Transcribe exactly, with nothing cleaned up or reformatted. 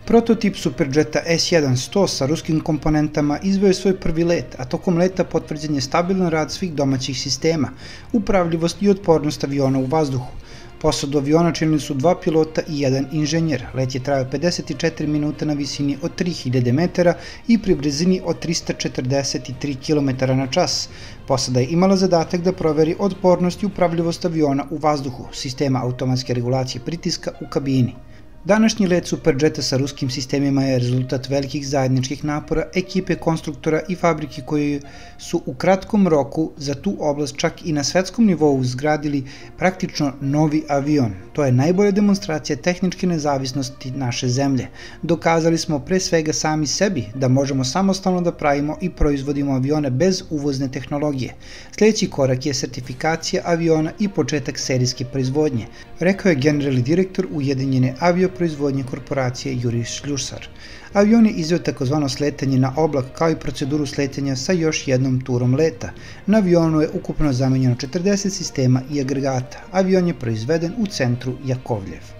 Prototip Superjeta S jedan sto sa ruskim komponentama izveo je svoj prvi let, a tokom leta potvrđen je stabilan rad svih domaćih sistema, upravljivost i otpornost aviona u vazduhu. Posadu aviona činili su dva pilota i jedan inženjer. Let je trajao pedeset četiri minuta na visini od tri hiljade metara i pri brzini od trista četrdeset tri kilometara na čas. Posada je imala zadatak da proveri otpornost i upravljivost aviona u vazduhu, sistema automatske regulacije pritiska u kabini. Današnji let Superjeta sa ruskim sistemima je rezultat velikih zajedničkih napora ekipe konstruktora i fabrike koji su u kratkom roku za tu oblast čak i na svetskom nivou izgradili praktično novi avion. To je najbolja demonstracija tehničke nezavisnosti naše zemlje. Dokazali smo pre svega sami sebi da možemo samostalno da pravimo i proizvodimo avione bez uvozne tehnologije. Sljedeći korak je sertifikacija aviona i početak serijske proizvodnje, rekao je generalni direktor Ujedinjene avioproizvodnje korporacije Jurij Šljušar. Avion je izveo takozvano sletanje na oblak kao i proceduru sletanja sa još jednom turom leta. Na avionu je ukupno zamenjeno četrdeset sistema i agregata. Avion je proizveden u centru Jakovljev.